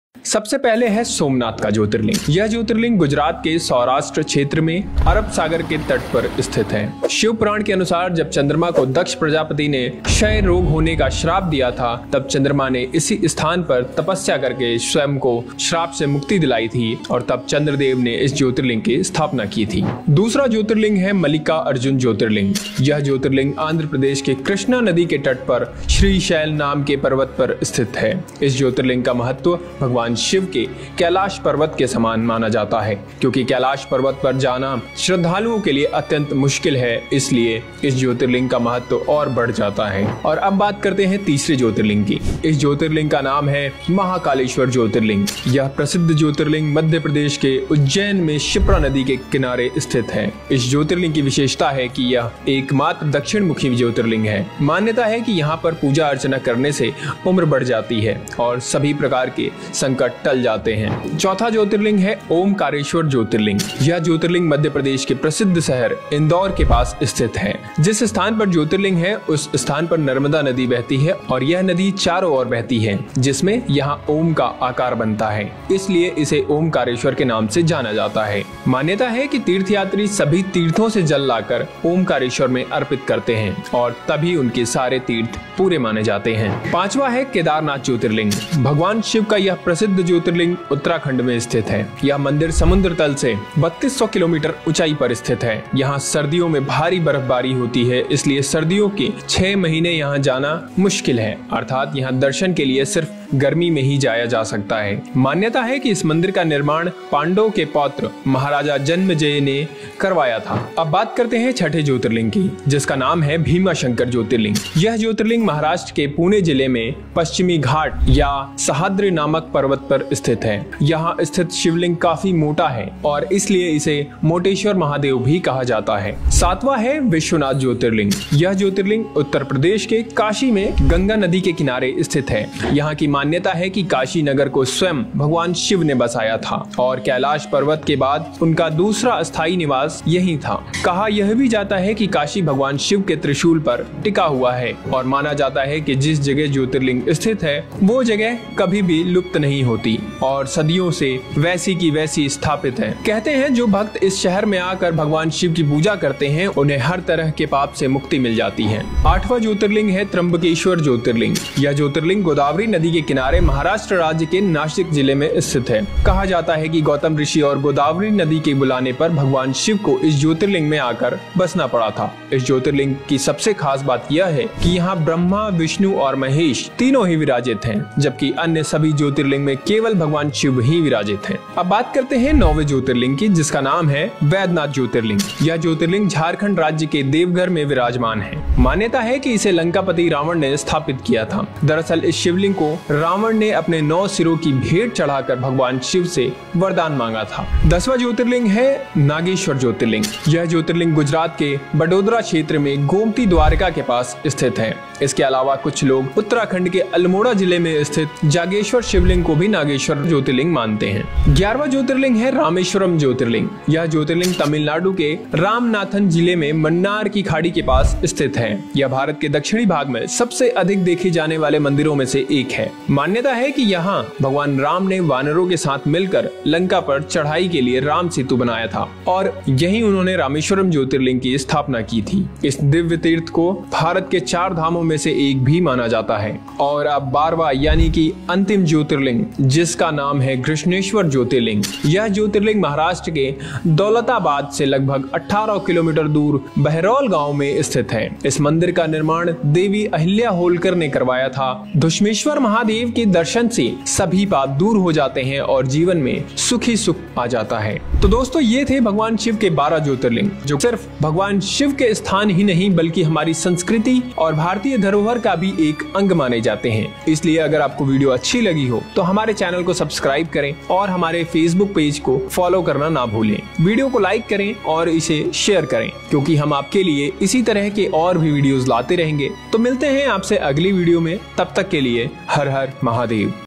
सबसे पहले है सोमनाथ का ज्योतिर्लिंग। यह ज्योतिर्लिंग गुजरात के सौराष्ट्र क्षेत्र में अरब सागर के तट पर स्थित है। शिव पुराण के अनुसार जब चंद्रमा को दक्ष प्रजापति ने क्षय रोग होने का श्राप दिया था, तब चंद्रमा ने इसी स्थान पर तपस्या करके स्वयं को श्राप से मुक्ति दिलाई थी और तब चंद्रदेव ने इस ज्योतिर्लिंग की स्थापना की थी। दूसरा ज्योतिर्लिंग है मल्लिका अर्जुन ज्योतिर्लिंग। यह ज्योतिर्लिंग आंध्र प्रदेश के कृष्णा नदी के तट पर श्रीशैल नाम के पर्वत पर स्थित है। इस ज्योतिर्लिंग का महत्व भगवान शिव के कैलाश पर्वत के समान माना जाता है, क्योंकि कैलाश पर्वत पर जाना श्रद्धालुओं के लिए अत्यंत मुश्किल है, इसलिए इस ज्योतिर्लिंग का महत्व और बढ़ जाता है। और अब बात करते हैं तीसरे ज्योतिर्लिंग की। इस ज्योतिर्लिंग का नाम है महाकालेश्वर ज्योतिर्लिंग। यह प्रसिद्ध ज्योतिर्लिंग मध्य प्रदेश के उज्जैन में शिप्रा नदी के किनारे स्थित है। इस ज्योतिर्लिंग की विशेषता है कि यह एकमात्र दक्षिण मुखी ज्योतिर्लिंग है। मान्यता है कि यहाँ पर पूजा अर्चना करने से उम्र बढ़ जाती है और सभी प्रकार के संकट टल जाते हैं। चौथा ज्योतिर्लिंग है ओमकारेश्वर ज्योतिर्लिंग। यह ज्योतिर्लिंग मध्य प्रदेश के प्रसिद्ध शहर इंदौर के पास स्थित है। जिस स्थान पर ज्योतिर्लिंग है उस स्थान पर नर्मदा नदी बहती है और यह नदी चारों ओर बहती है, जिसमें यहाँ ओम का आकार बनता है, इसलिए इसे ओमकारेश्वर के नाम से जाना जाता है। मान्यता है कि तीर्थयात्री सभी तीर्थों से जल लाकर ओमकारेश्वर में अर्पित करते हैं और तभी उनके सारे तीर्थ पूरे माने जाते हैं। पांचवा है केदारनाथ ज्योतिर्लिंग। भगवान शिव का यह प्रसिद्ध ज्योतिर्लिंग उत्तराखंड में स्थित है। यह मंदिर समुद्र तल से 3200 किलोमीटर ऊंचाई पर स्थित है। यहाँ सर्दियों में भारी बर्फबारी होती है, इसलिए सर्दियों के 6 महीने यहाँ जाना मुश्किल है, अर्थात यहाँ दर्शन के लिए सिर्फ गर्मी में ही जाया जा सकता है। मान्यता है कि इस मंदिर का निर्माण पांडवों के पौत्र महाराजा जन्मेजय ने करवाया था। अब बात करते हैं छठे ज्योतिर्लिंग की, जिसका नाम है भीमाशंकर ज्योतिर्लिंग। यह ज्योतिर्लिंग महाराष्ट्र के पुणे जिले में पश्चिमी घाट या सह्याद्री नामक पर्वत पर स्थित है। यहाँ स्थित शिवलिंग काफी मोटा है और इसलिए इसे मोटेश्वर महादेव भी कहा जाता है। सातवां है विश्वनाथ ज्योतिर्लिंग। यह ज्योतिर्लिंग उत्तर प्रदेश के काशी में गंगा नदी के किनारे स्थित है। यहाँ की मान्यता है कि काशी नगर को स्वयं भगवान शिव ने बसाया था और कैलाश पर्वत के बाद उनका दूसरा स्थायी निवास यही था। कहा यह भी जाता है कि काशी भगवान शिव के त्रिशूल पर टिका हुआ है और माना जाता है कि जिस जगह ज्योतिर्लिंग स्थित है वो जगह कभी भी लुप्त नहीं होती और सदियों से वैसी की वैसी स्थापित है। कहते हैं जो भक्त इस शहर में आकर भगवान शिव की पूजा करते हैं उन्हें हर तरह के पाप से मुक्ति मिल जाती है। आठवां ज्योतिर्लिंग है त्र्यंबकेश्वर ज्योतिर्लिंग। यह ज्योतिर्लिंग गोदावरी नदी के किनारे महाराष्ट्र राज्य के नासिक जिले में स्थित है। कहा जाता है कि गौतम ऋषि और गोदावरी नदी के बुलाने पर भगवान शिव को इस ज्योतिर्लिंग में आकर बसना पड़ा था। इस ज्योतिर्लिंग की सबसे खास बात यह है कि यहाँ ब्रह्मा, विष्णु और महेश तीनों ही विराजित हैं, जबकि अन्य सभी ज्योतिर्लिंग में केवल भगवान शिव ही विराजित हैं। अब बात करते हैं 9वें ज्योतिर्लिंग की, जिसका नाम है वैद्यनाथ ज्योतिर्लिंग। यह ज्योतिर्लिंग झारखंड राज्य के देवघर में विराजमान है। मान्यता है कि इसे लंकापति रावण ने स्थापित किया था। दरअसल इस शिवलिंग को रावण ने अपने 9 सिरों की भेंट चढ़ाकर भगवान शिव से वरदान मांगा था। 10वां ज्योतिर्लिंग है नागेश्वर ज्योतिर्लिंग। यह ज्योतिर्लिंग गुजरात के बडोदरा क्षेत्र में गोमती द्वारका के पास स्थित है। इसके अलावा कुछ लोग उत्तराखंड के अल्मोड़ा जिले में स्थित जागेश्वर शिवलिंग को भी नागेश्वर ज्योतिर्लिंग मानते हैं। 11वां ज्योतिर्लिंग है रामेश्वरम ज्योतिर्लिंग। यह ज्योतिर्लिंग तमिलनाडु के रामनाथन जिले में मन्नार की खाड़ी के पास स्थित है। यह भारत के दक्षिणी भाग में सबसे अधिक देखे जाने वाले मंदिरों में से एक है। मान्यता है कि यहाँ भगवान राम ने वानरों के साथ मिलकर लंका पर चढ़ाई के लिए राम सेतु बनाया था और यही उन्होंने रामेश्वरम ज्योतिर्लिंग की स्थापना की थी। इस दिव्य तीर्थ को भारत के 4 धामों में से एक भी माना जाता है। और अब 12वां यानी कि अंतिम ज्योतिर्लिंग, जिसका नाम है कृष्णेश्वर ज्योतिर्लिंग। यह ज्योतिर्लिंग महाराष्ट्र के दौलताबाद से लगभग 18 किलोमीटर दूर बहरौल गांव में स्थित है। इस मंदिर का निर्माण देवी अहिल्या होलकर ने करवाया था। धुष्मेश्वर महादेव के दर्शन से सभी पाप दूर हो जाते हैं और जीवन में सुखी सुख आ जाता है। तो दोस्तों ये थे भगवान शिव के 12 ज्योतिर्लिंग, जो सिर्फ भगवान शिव के स्थान ही नहीं बल्कि हमारी संस्कृति और भारतीय धरोहर का भी एक अंग माने जाते हैं। इसलिए अगर आपको वीडियो अच्छी लगी हो तो हमारे चैनल को सब्सक्राइब करें और हमारे फेसबुक पेज को फॉलो करना ना भूलें। वीडियो को लाइक करें और इसे शेयर करें, क्योंकि हम आपके लिए इसी तरह के और भी वीडियोस लाते रहेंगे। तो मिलते हैं आपसे अगली वीडियो में, तब तक के लिए हर हर महादेव।